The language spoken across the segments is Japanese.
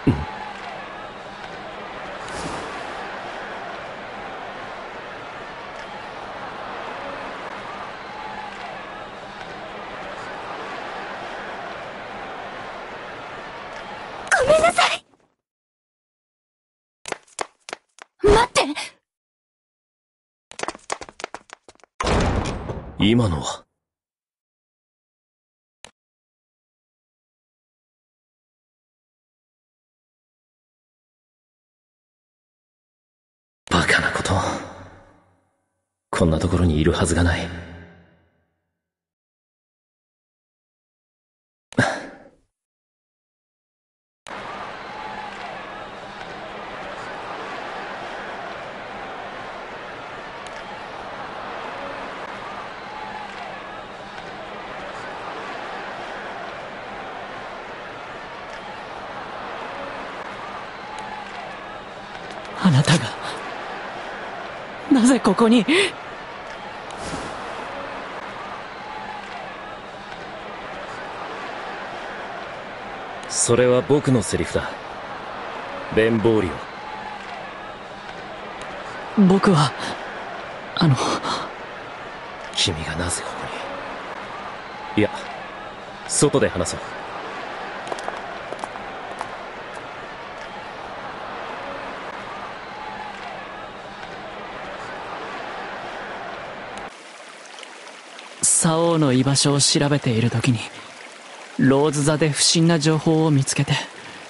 ごめんなさい。待って。 今のは。バカなこと。こんなところにいるはずがない。 あなたがなぜここに。 それは僕のセリフだ。ベンボーリオ。 僕は君がなぜここに。いや、外で話そう。 沙王の居場所を調べている時にローズ座で不審な情報を見つけて、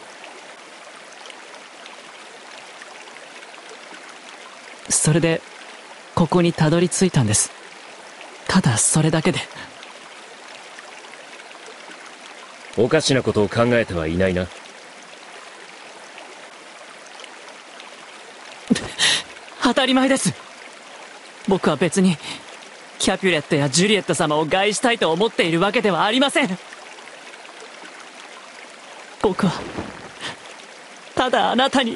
それでここにたどり着いたんです。ただそれだけで。 おかしなことを考えてはいないな。 当たり前です。僕は別にキャピュレットやジュリエット様を害したいと思っているわけではありません。僕はただあなたに。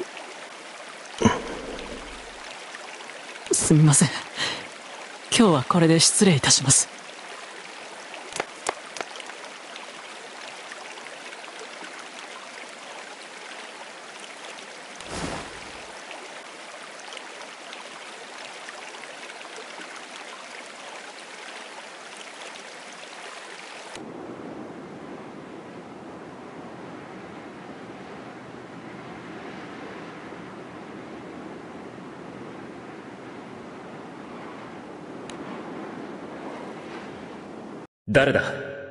すみません。今日はこれで失礼いたします。 誰だ？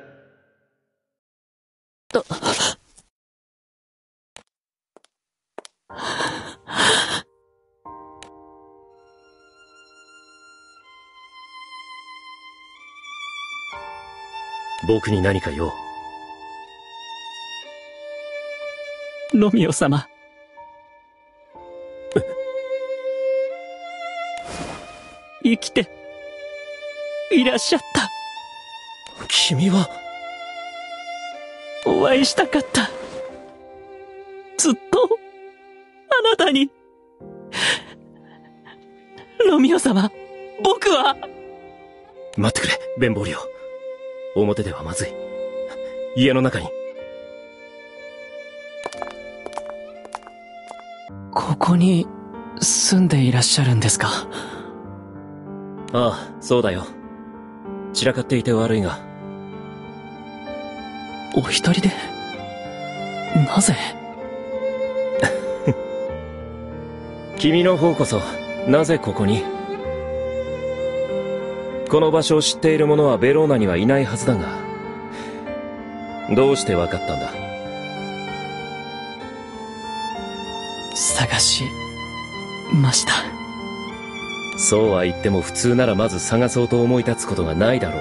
僕に何か用？ ロミオ様。生きていらっしゃった。 君は。 お会いしたかった。ずっとあなたに。ロミオ様、僕は。 待ってくれ、ベンボーリオ。表ではまずい。家の中に。 ここに住んでいらっしゃるんですか？ ああ、そうだよ。散らかっていて悪いが。 お一人で？なぜ？ 君の方こそ、なぜここに？この場所を知っている者はベローナにはいないはずだが、どうしてわかったんだ？ 探しました。 そうは言っても普通ならまず探そうと思い立つことがないだろう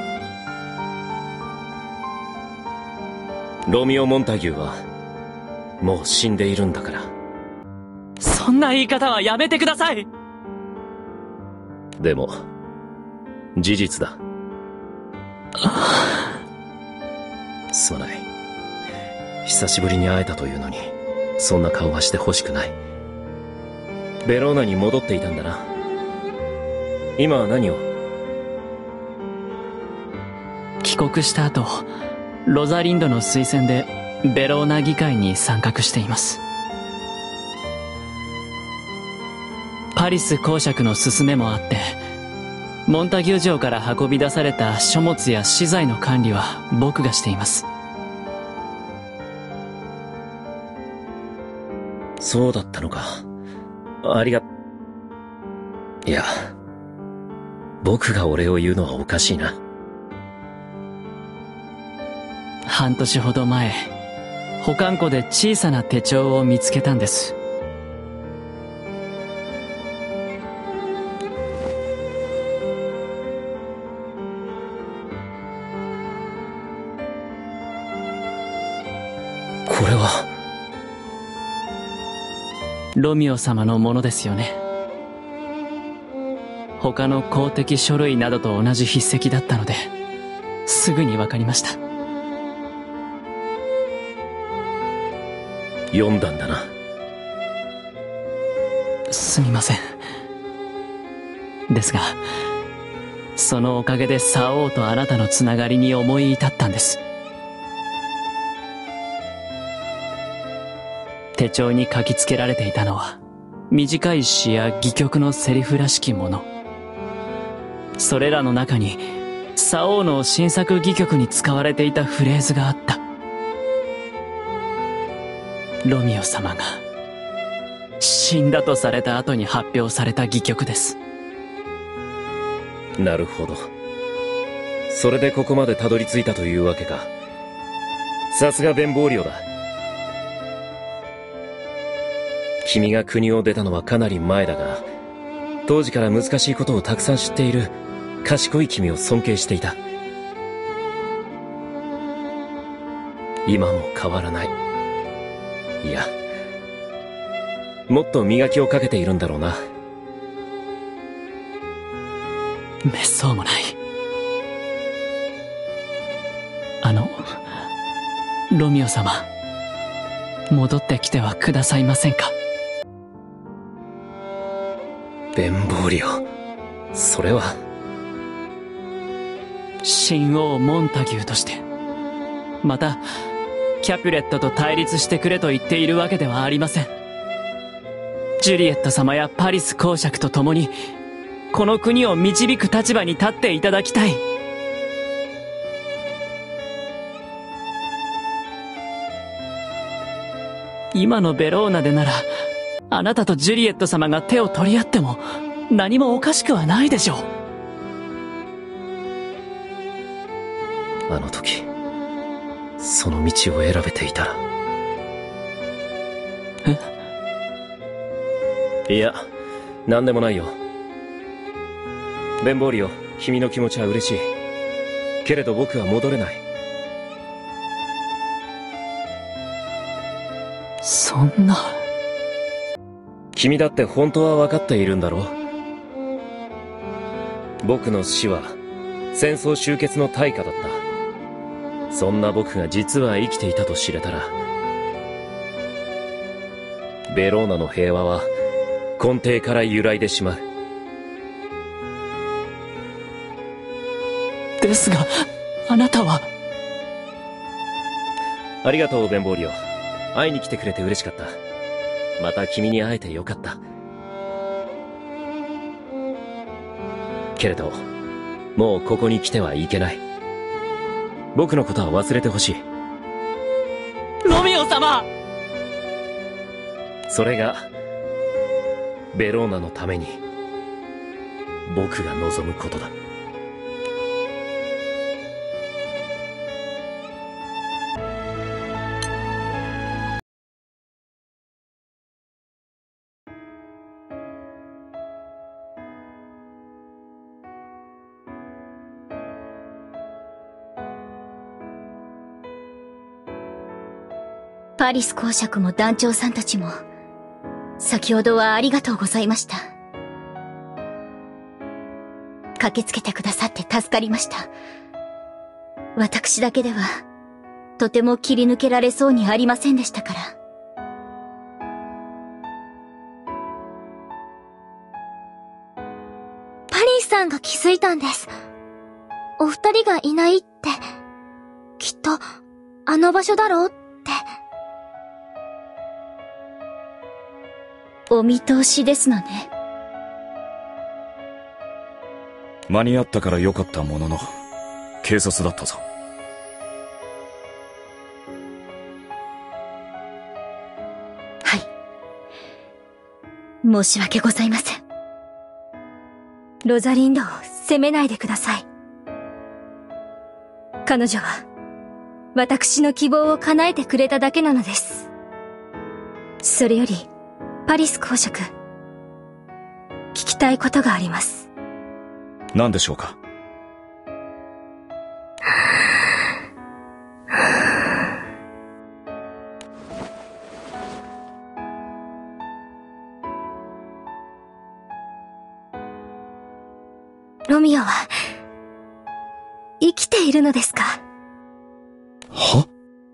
に。ロミオ・モンタギューはもう死んでいるんだから。 そんな言い方はやめてください。 でも事実だ。すまない。久しぶりに会えたというのにそんな顔はしてほしくない。ベローナに戻っていたんだな。今は何を？ 帰国した後、ロザリンドの推薦でベローナ議会に参画しています。パリス公爵の勧めもあって、モンタギュ城から運び出された書物や資材の管理は僕がしています。 そうだったのか。いや、僕がお礼を言うのはおかしいな。 半年ほど前、保管庫で小さな手帳を見つけたんです。 これはロミオ様のものですよね。他の公的書類などと同じ筆跡だったので、すぐにわかりました。 読んだんだな。 すみません。ですが、そのおかげで沙王とあなたのつながりに思い至ったんです。手帳に書きつけられていたのは、短い詩や戯曲のセリフらしきもの。それらの中に、沙王の新作戯曲に使われていたフレーズがあった。ロミオ様が、死んだとされた後に発表された戯曲です。 なるほど。それでここまでたどり着いたというわけか。さすがベンボーリオだ。君が国を出たのはかなり前だが、当時から難しいことをたくさん知っている賢い君を尊敬していた。今も変わらない。いや、もっと磨きをかけているんだろうな。 めっそうもない。ロミオ様、戻ってきてはくださいませんか？ ベンボーリオ、それは。 新王モンタギューとして、また、キャピュレットと対立してくれと言っているわけではありません。ジュリエット様やパリス公爵と共に、この国を導く立場に立っていただきたい。今のベローナでなら、あなたとジュリエット様が手を取り合っても何もおかしくはないでしょう。 あの時、その道を選べていたら。いや、なんでもないよ。ベンボーリオ、君の気持ちは嬉しい。けれど僕は戻れない。 そんな。 君だって本当は分かっているんだろう。僕の死は戦争終結の対価だった。そんな僕が実は生きていたと知れたら、ベローナの平和は根底から揺らいでしまう。 ですが、あなたは。 ありがとう、ベンボーリオ。会いに来てくれて嬉しかった。また君に会えてよかった。けれど、もうここに来てはいけない。僕のことは忘れてほしい。 ロミオ様！ それが、ベローナのために、僕が望むことだ。 パリス公爵も団長さんたちも、先ほどはありがとうございました。駆けつけてくださって助かりました。私だけでは、とても切り抜けられそうにありませんでしたから。 パリスさんが気づいたんです。お二人がいないって、きっと、あの場所だろうって。 お見通しですのね。 間に合ったから良かったものの、警察だったぞ。 はい。申し訳ございません。 ロザリンドを責めないでください。彼女は、私の希望を叶えてくれただけなのです。それより、パリス公爵、聞きたいことがあります。 何でしょうか？ ロミオは、生きているのですか？ は？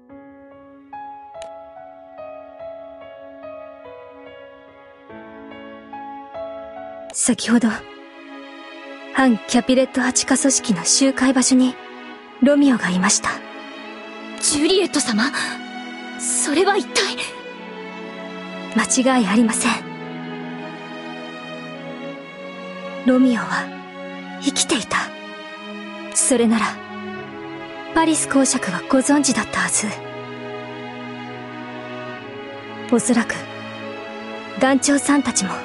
先ほど、反キャピレット8カ組織の集会場所に、ロミオがいました。 ジュリエット様？それは一体。 間違いありません。ロミオは、生きていた。それなら、パリス公爵はご存知だったはず。おそらく、団長さんたちも。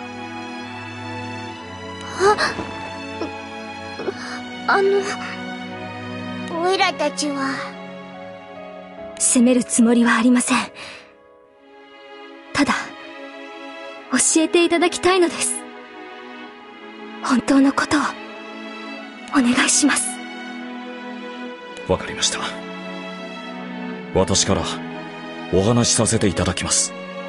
おいらたちは。 責めるつもりはありません。ただ、教えていただきたいのです。本当のことを、お願いします。 わかりました。私からお話しさせていただきます。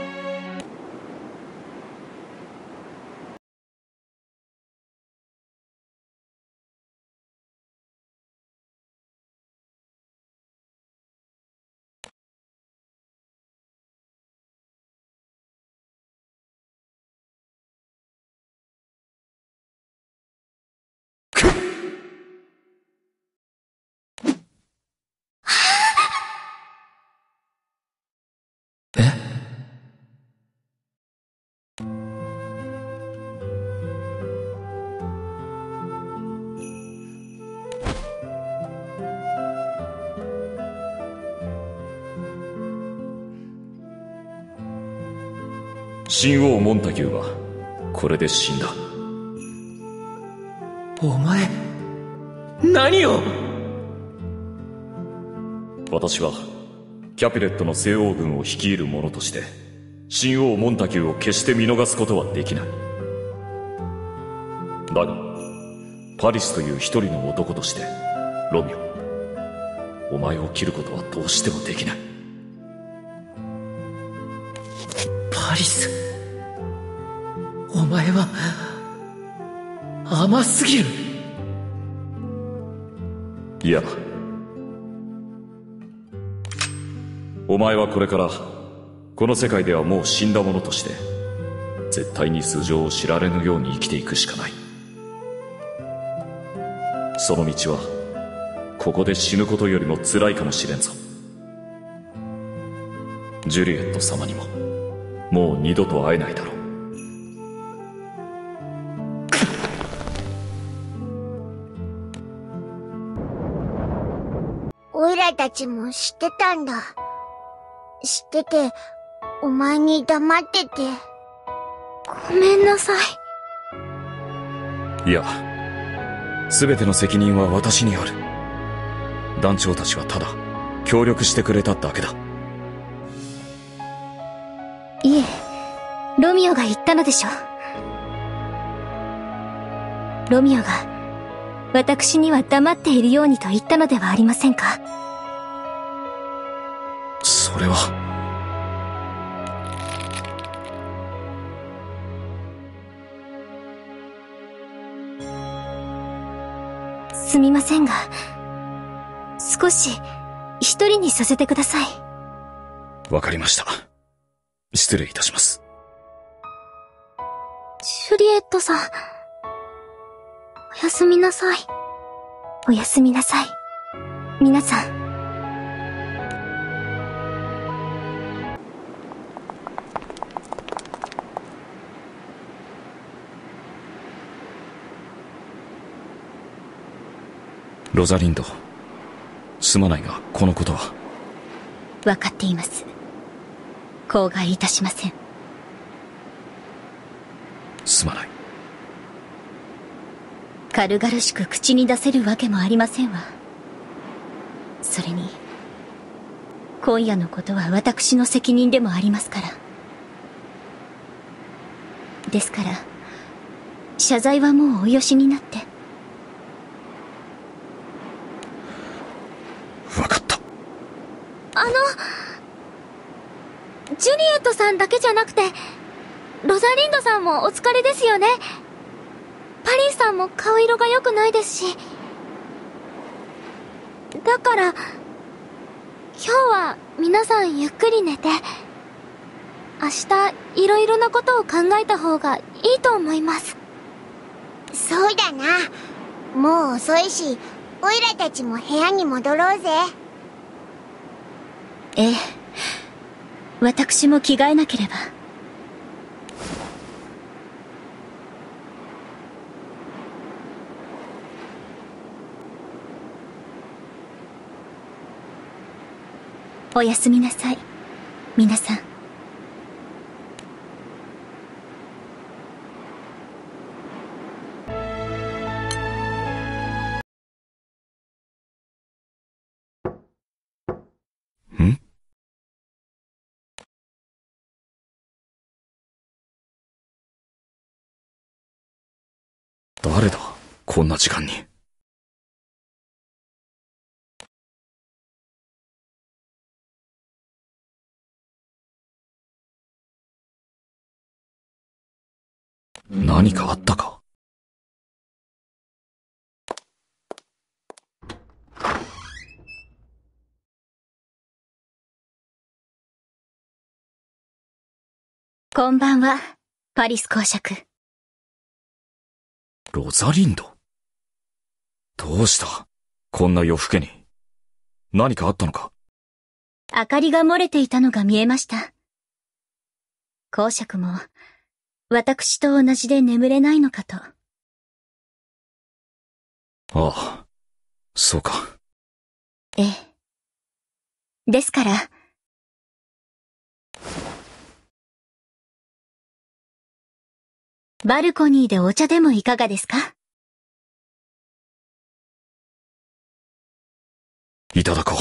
新王モンタギューはこれで死んだ。 お前、何を？ 私はキャピレットの西欧軍を率いる者として新王モンタギューを決して見逃すことはできない。だがパリスという一人の男としてロミオ、お前を切ることはどうしてもできない。 パリス、お前は甘すぎる。 いや、お前はこれからこの世界ではもう死んだ者として絶対に素性を知られぬように生きていくしかない。その道はここで死ぬことよりも辛いかもしれんぞ。ジュリエット様にももう二度と会えないだろう。 おいらたちも知ってたんだ。知ってて、お前に黙ってて。 ごめんなさい。 いや、すべての責任は私にある。団長たちはただ協力してくれただけだ。 いえ、ロミオが言ったのでしょ。ロミオが、私には黙っているようにと言ったのではありませんか？ それは。 すみませんが、少し一人にさせてください。 わかりました。失礼いたします。 ジュリエットさん、おやすみなさい。おやすみなさい。皆さん。 ロザリンド、すまないがこのことは。 わかっています。口外いたしません。 すまない。 軽々しく口に出せるわけもありませんわ。それに今夜のことは私の責任でもありますから。ですから謝罪はもうおよしになって。 わかった。 ジュリエットさんだけじゃなくて、ロザリンドさんもお疲れですよね。パリスさんも顔色が良くないですし。だから、今日は皆さんゆっくり寝て、明日いろいろなことを考えた方がいいと思います。 そうだな。もう遅いし、オイラたちも部屋に戻ろうぜ。 ええ、私も着替えなければ。おやすみなさい、皆さん。 ん？誰だ、こんな時間に。何かあったか？ こんばんは、パリス公爵。 ロザリンド？どうした？こんな夜更けに。何かあったのか？ 明かりが漏れていたのが見えました。公爵も、私と同じで眠れないのかと。 ああ、そうか。 ええ。ですから、バルコニーでお茶でもいかがですか？ いただこ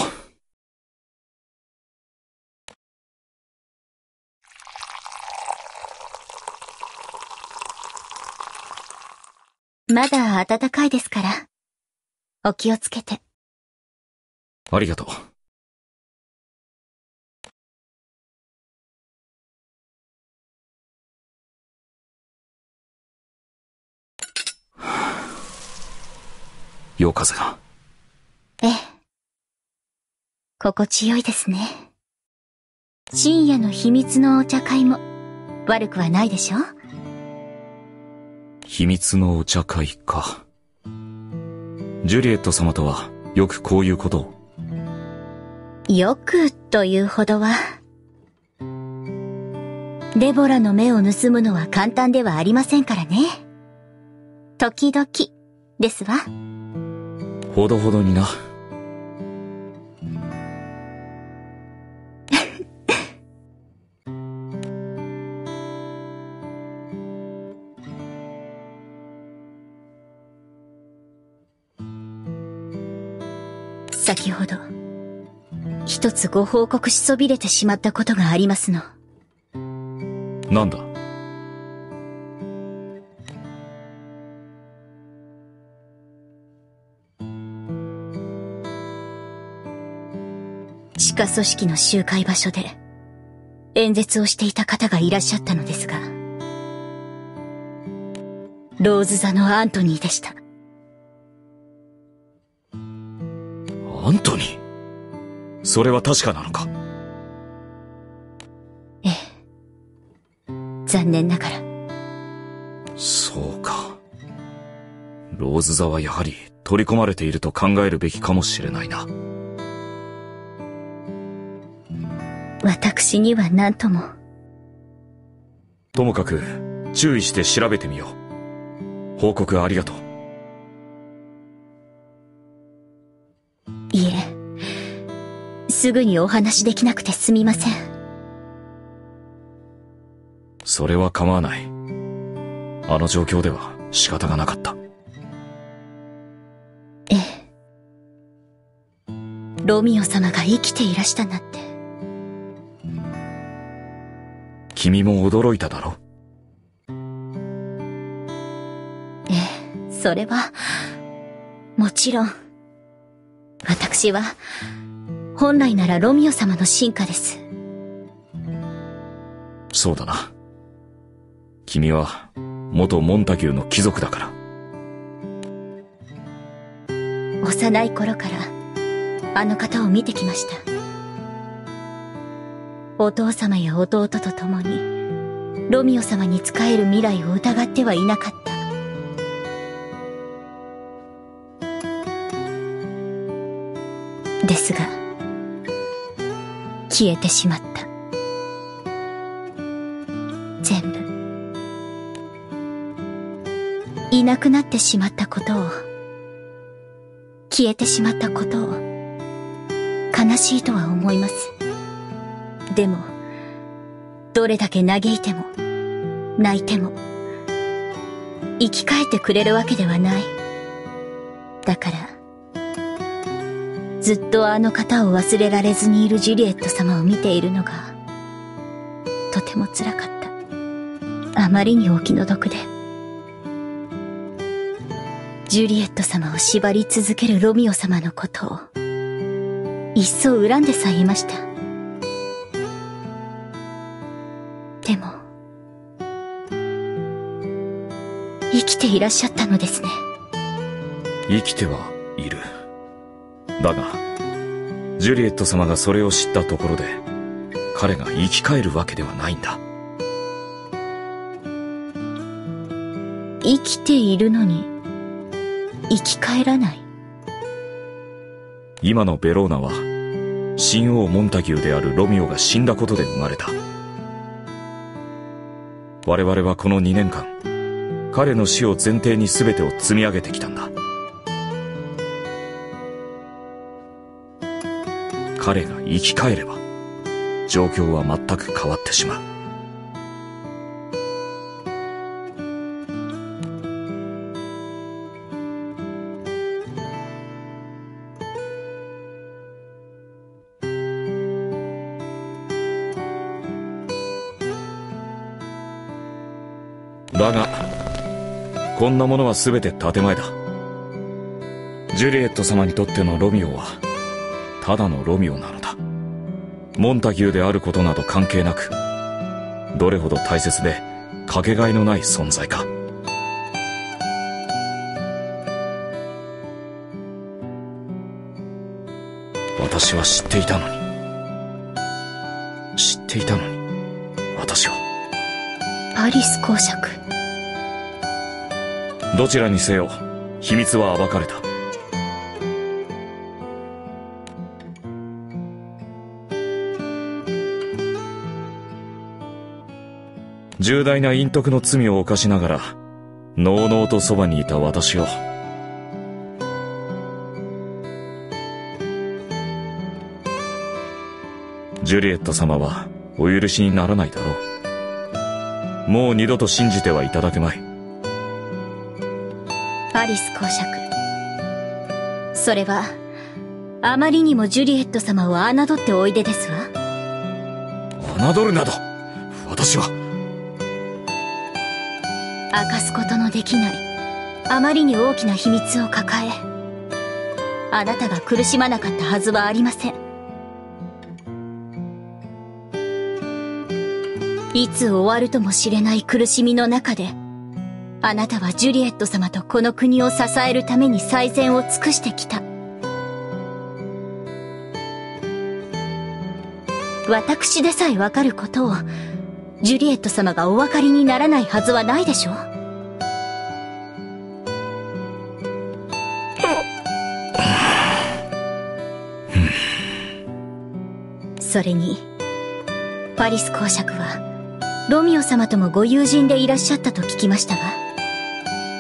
う。まだ暖かいですから、お気をつけて。 ありがとう。夜風が。 ええ。心地よいですね。深夜の秘密のお茶会も悪くはないでしょ？ 秘密のお茶会か。ジュリエット様とはよくこういうことを。 よくというほどは。デボラの目を盗むのは簡単ではありませんからね。時々ですわ。 ほどほどにな。 先ほど、一つご報告しそびれてしまったことがありますの。 なんだ？ 地下組織の集会場所で演説をしていた方がいらっしゃったのですが、ローズ座のアントニーでした。 アントニー？それは確かなのか？ ええ。残念ながら。 そうか。ローズ座はやはり取り込まれていると考えるべきかもしれないな。 私には何とも。 ともかく注意して調べてみよう。報告ありがとう。 すぐにお話できなくてすみません。 それは構わない。あの状況では仕方がなかった。 ええ。ロミオ様が生きていらしたなんて。 君も驚いただろ？ ええ、それは、もちろん。私は、本来ならロミオ様の臣下です。 そうだな。君は、元モンタギューの貴族だから。 幼い頃から、あの方を見てきました。お父様や弟と共に、ロミオ様に仕える未来を疑ってはいなかった。ですが、消えてしまった。全部。いなくなってしまったことを、消えてしまったことを、悲しいとは思います。でも、どれだけ嘆いても、泣いても、生き返ってくれるわけではない。だから、ずっとあの方を忘れられずにいるジュリエット様を見ているのが、とても辛かった。あまりにお気の毒で。ジュリエット様を縛り続けるロミオ様のことを、一層恨んでさえいました。でも、生きていらっしゃったのですね。 生きてはいる。だが、ジュリエット様がそれを知ったところで、彼が生き返るわけではないんだ。 生きているのに、生き返らない。 今のベローナは、新王モンタギューであるロミオが死んだことで生まれた。我々はこの2年間、彼の死を前提に全てを積み上げてきたんだ。彼が生き返れば、状況は全く変わってしまう。だが、こんなものは全て建前だ。ジュリエット様にとってのロミオは、ただのロミオなのだ。モンタギューであることなど関係なく、どれほど大切でかけがえのない存在か。私は知っていたのに、私は。 パリス公爵。 どちらにせよ、秘密は暴かれた。重大な隠匿の罪を犯しながら、のうのうとそばにいた私を、ジュリエット様はお許しにならないだろう。もう二度と信じてはいただけまい。 パリス公爵。それは、あまりにもジュリエット様を侮っておいでですわ。 侮るなど、私は。 明かすことのできない、あまりに大きな秘密を抱え、あなたが苦しまなかったはずはありません。いつ終わるともしれない苦しみの中で、あなたはジュリエット様とこの国を支えるために最善を尽くしてきた。私でさえわかることを、ジュリエット様がお分かりにならないはずはないでしょう。それに、パリス公爵は、ロミオ様ともご友人でいらっしゃったと聞きましたが。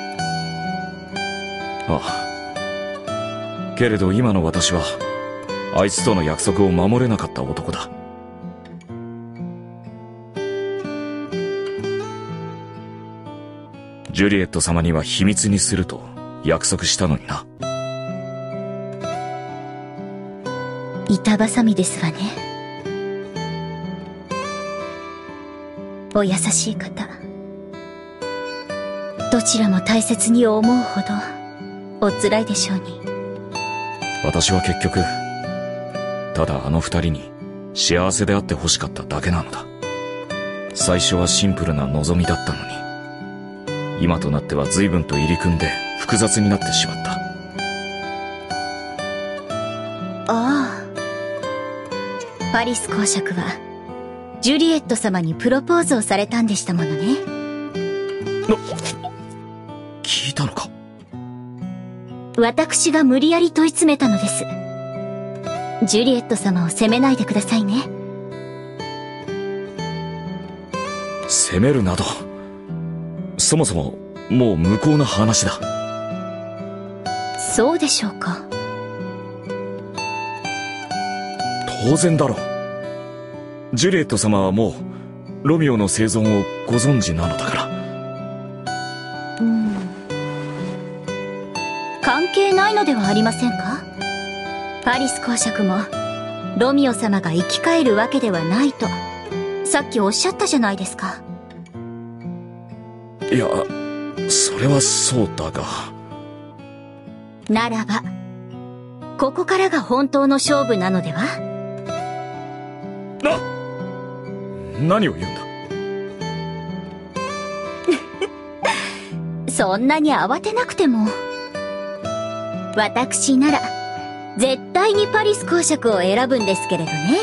ああ。けれど今の私は、 あいつとの約束を守れなかった男だ。ジュリエット様には秘密にすると約束したのにな。 板挟みですわね。お優しい方。どちらも大切に思うほどお辛いでしょうに。 私は結局ただあの二人に幸せであってほしかっただけなのだ。最初はシンプルな望みだったのに、今となっては随分と入り組んで複雑になってしまった。 ああ、パリス公爵はジュリエット様にプロポーズをされたんでしたものね。 聞いたのか？ 私が無理やり問い詰めたのです。ジュリエット様を責めないでくださいね。 責めるなど、そもそももう無効な話だ。 そうでしょうか。 当然だろう。ジュリエット様はもうロミオの生存をご存知なのだから。 関係ないのではありませんか？パリス公爵もロミオ様が生き返るわけではないとさっきおっしゃったじゃないですか。 いや、それはそうだが。 ならばここからが本当の勝負なのでは？ 何を言うんだそんなに慌てなくても。私なら絶対にパリス公爵を選ぶんですけれどね。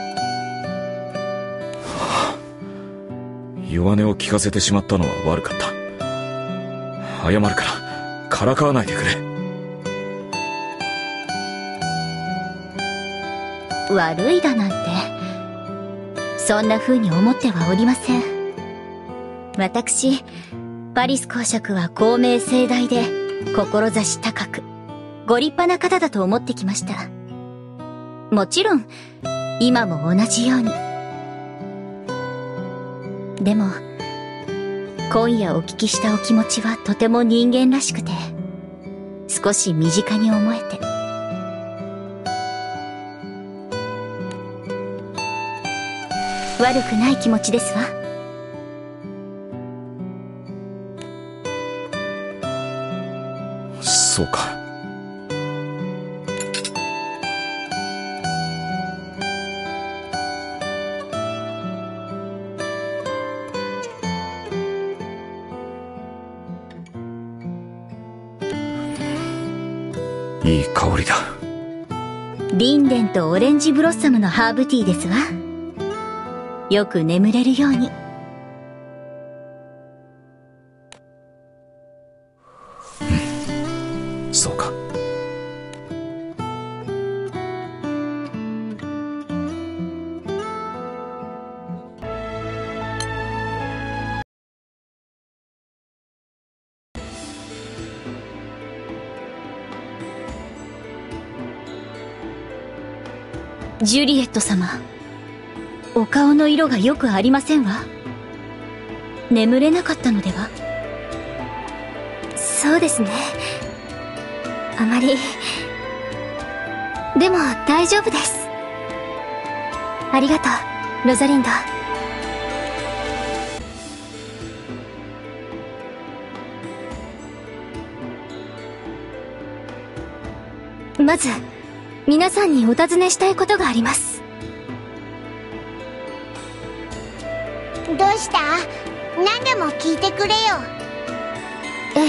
弱音を聞かせてしまったのは悪かった。謝るからからかわないでくれ。 悪いだなんてそんな風に思ってはおりません。私パリス公爵は公明正大で志高くご立派な方だと思ってきました。もちろん今も同じように。でも今夜お聞きしたお気持ちはとても人間らしくて少し身近に思えて。悪くない気持ちですわ。 そうか。いい香りだ。 リンデンとオレンジブロッサムのハーブティーですわ。よく眠れるように。 そうか。 ジュリエット様、お顔の色がよくありませんわ。眠れなかったのでは？ そうですね。あまり。でも大丈夫です。ありがとう、ロザリンド。まず皆さんにお尋ねしたいことがあります。 どうした？何でも聞いてくれよ。 え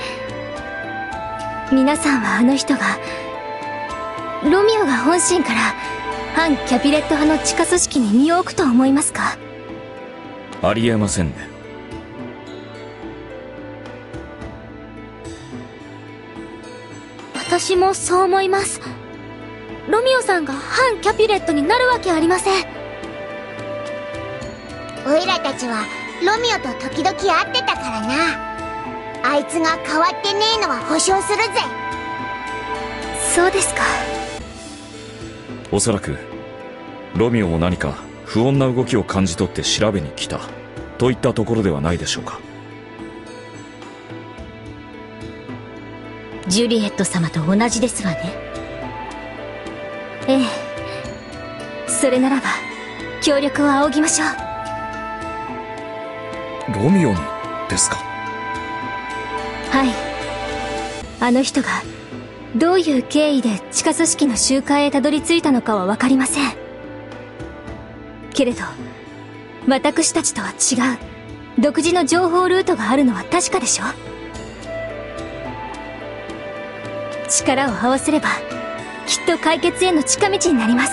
え。皆さんはあの人がロミオが本心から反キャピレット派の地下組織に身を置くと思いますか？ ありえませんね。 私もそう思います。ロミオさんが反キャピレットになるわけありません。 オイラたちはロミオと時々会ってたからな。あいつが変わってねえのは保証するぜ。 そうですか。 おそらくロミオも何か不穏な動きを感じ取って調べに来たといったところではないでしょうか。 ジュリエット様と同じですわね。 ええ、それならば協力を仰ぎましょう。 ロミオにですか？ はい。あの人がどういう経緯で地下組織の集会へたどり着いたのかはわかりません。けれど私たちとは違う独自の情報ルートがあるのは確かでしょ。力を合わせればきっと解決への近道になります。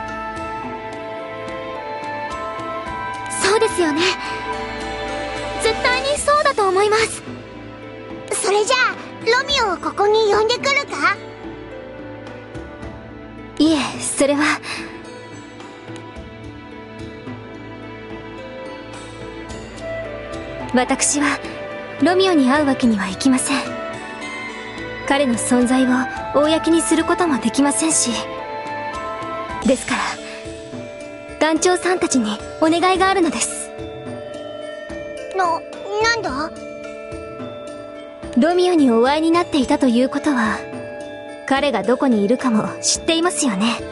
そうですよね。絶対にそうだと思います。それじゃあロミオをここに呼んでくるか？ いえ、それは私はロミオに会うわけにはいきません。彼の存在を公にすることもできませんし、ですから団長さんたちにお願いがあるのです。 なんだ？ ロミオにお会いになっていたということは彼がどこにいるかも知っていますよね。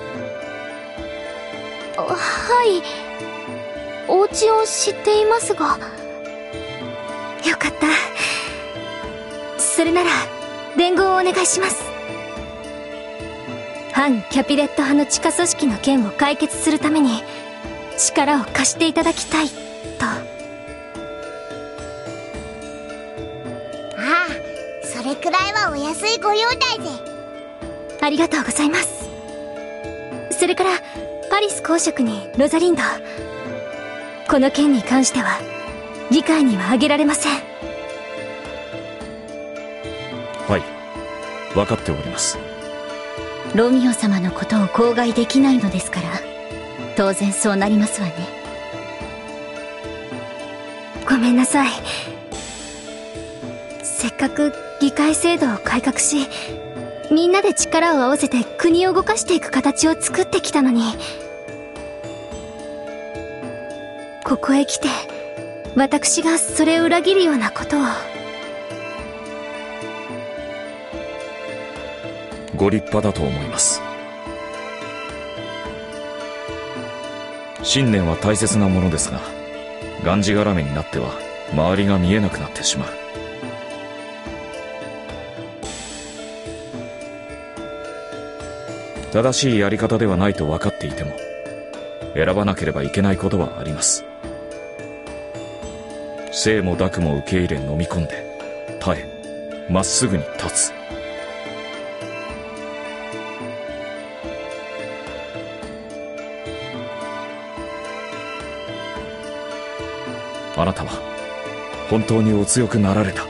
はい、お家を知っていますが。 よかった。それなら伝言をお願いします。反キャピレット派の地下組織の件を解決するために力を貸していただきたいと。 ああ、それくらいはお安いご用だぜ。 ありがとうございます。それからパリス公爵にロザリンド、この件に関しては議会には挙げられません。 はい、分かっております。 ロミオ様のことを口外できないのですから当然そうなりますわね。 ごめんなさい。せっかく議会制度を改革しみんなで力を合わせて国を動かしていく形を作ってきたのに、ここへ来て私がそれを裏切るようなことを。 ご立派だと思います。信念は大切なものですが、がんじがらめになっては周りが見えなくなってしまう。正しいやり方ではないと分かっていても選ばなければいけないことはあります。生も濁も受け入れ飲み込んで耐えまっすぐに立つ。あなたは本当にお強くなられた。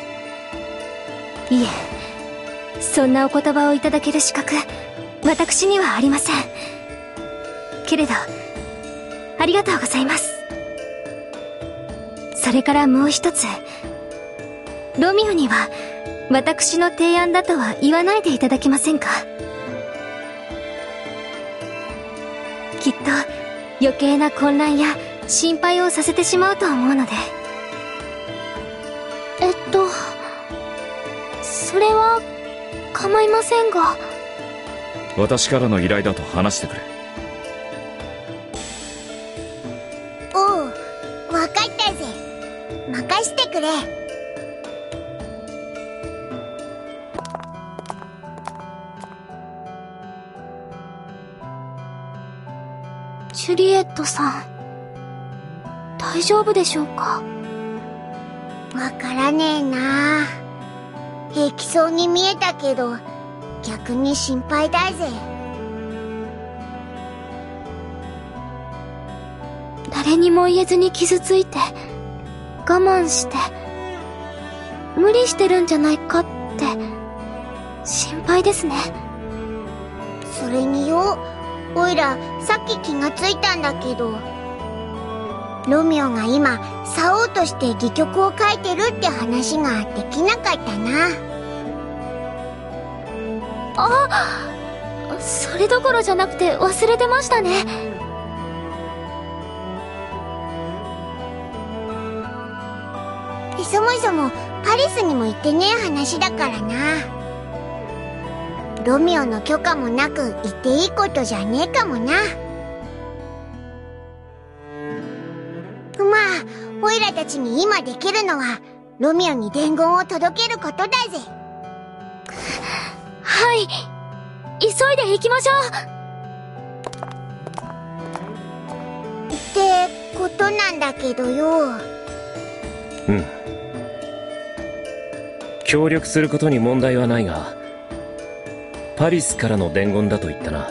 いえ、そんなお言葉をいただける資格私にはありません。けれどありがとうございます。それからもう一つ、ロミオには私の提案だとは言わないでいただけませんか？きっと余計な混乱や心配をさせてしまうと思うので。 それは構いませんが。 私からの依頼だと話してくれ。 おう、分かったぜ。任してくれ。ジュリエットさん、大丈夫でしょうか？わからねえな。平気そうに見えたけど逆に心配だぜ。 誰にも言えずに傷ついて我慢して無理してるんじゃないかって心配ですね。 それによ、おいらさっき気がついたんだけど、ロミオが今サオとして戯曲を書いてるって話ができなかったな。あ、 それどころじゃなくて忘れてましたね。 そもそもパリスにも行ってねえ話だからな。ロミオの許可もなく行っていいことじゃねえかもな。まあオイラたちに今できるのはロミオに伝言を届けることだぜ。 はい、急いで行きましょうってことなんだけどよ。 うん。協力することに問題はないが、パリスからの伝言だと言ったな。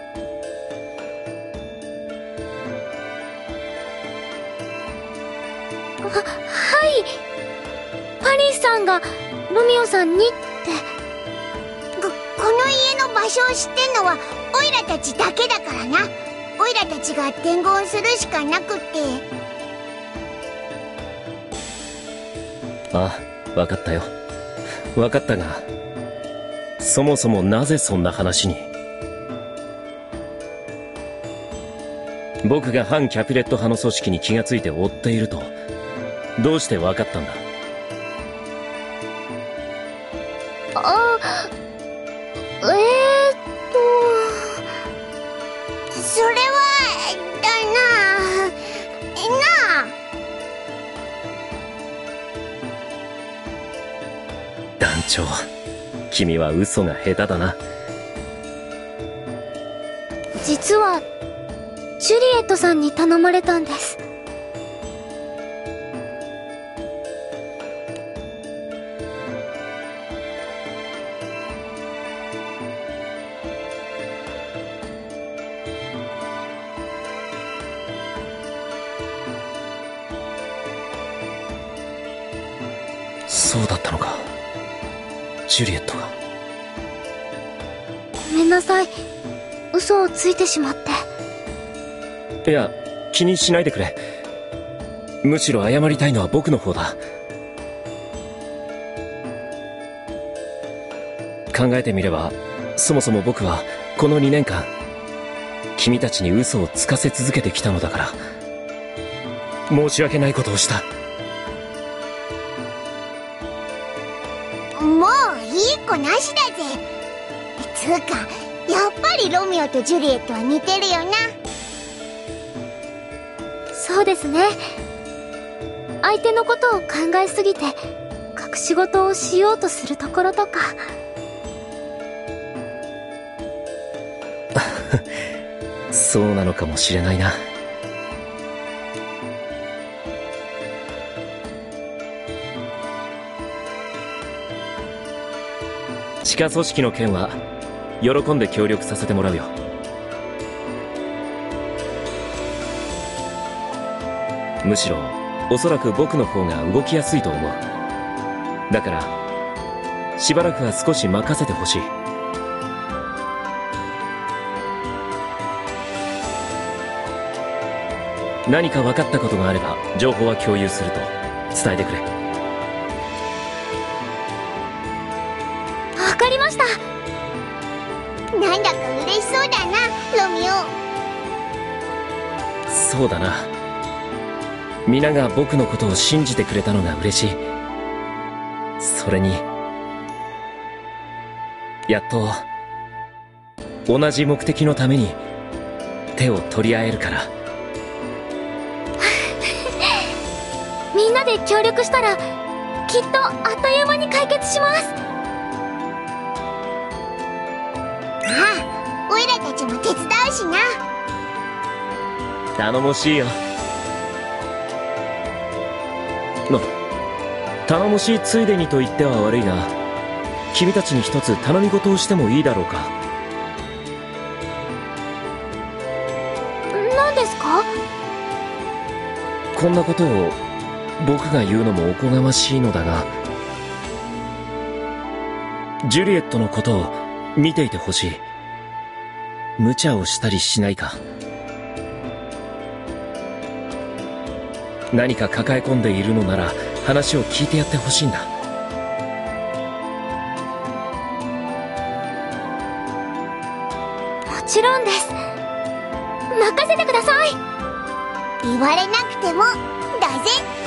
はい。パリスさんがロミオさんにって。 この家の場所を知ってんのはオイラたちだけだからな。オイラたちが伝言するしかなくって。 ああ、わかったよ。わかったが、そもそもなぜそんな話に。僕が反キャピレット派の組織に気がついて追っていると、どうしてわかったんだ。 それはだな団長、君は嘘が下手だな。 実はジュリエットさんに頼まれたんです。 そうだったのか、ジュリエットが。 ごめんなさい、嘘をついてしまって。 いや、気にしないでくれ。むしろ謝りたいのは僕の方だ。考えてみれば、そもそも僕はこの2年間君たちに嘘をつかせ続けてきたのだから、申し訳ないことをした。 もういい子なしだぜ。つうかやっぱりロミオとジュリエットは似てるよな。 そうですね。相手のことを考えすぎて隠し事をしようとするところとか。 そうなのかもしれないな。地下組織の件は喜んで協力させてもらうよ。むしろおそらく僕の方が動きやすいと思う。だからしばらくは少し任せてほしい。何か分かったことがあれば情報は共有すると伝えてくれ。 わかりました。 なんだか嬉しそうだな、ロミオ。 そうだな。皆が僕のことを信じてくれたのが嬉しい。それにやっと同じ目的のために手を取り合えるから。 みんなで協力したらきっとあっという間に解決します。 ああ、オイラたちも手伝うしな。 頼もしいよ。頼もしいついでにと言っては悪いが、君たちに一つ頼み事をしてもいいだろうか。 何ですか？ こんなことを僕が言うのもおこがましいのだが、ジュリエットのことを見ていてほしい。無茶をしたりしないか。何か抱え込んでいるのなら話を聞いてやってほしいんだ。 ちろんです。任せてください。 言われなくてもだぜ。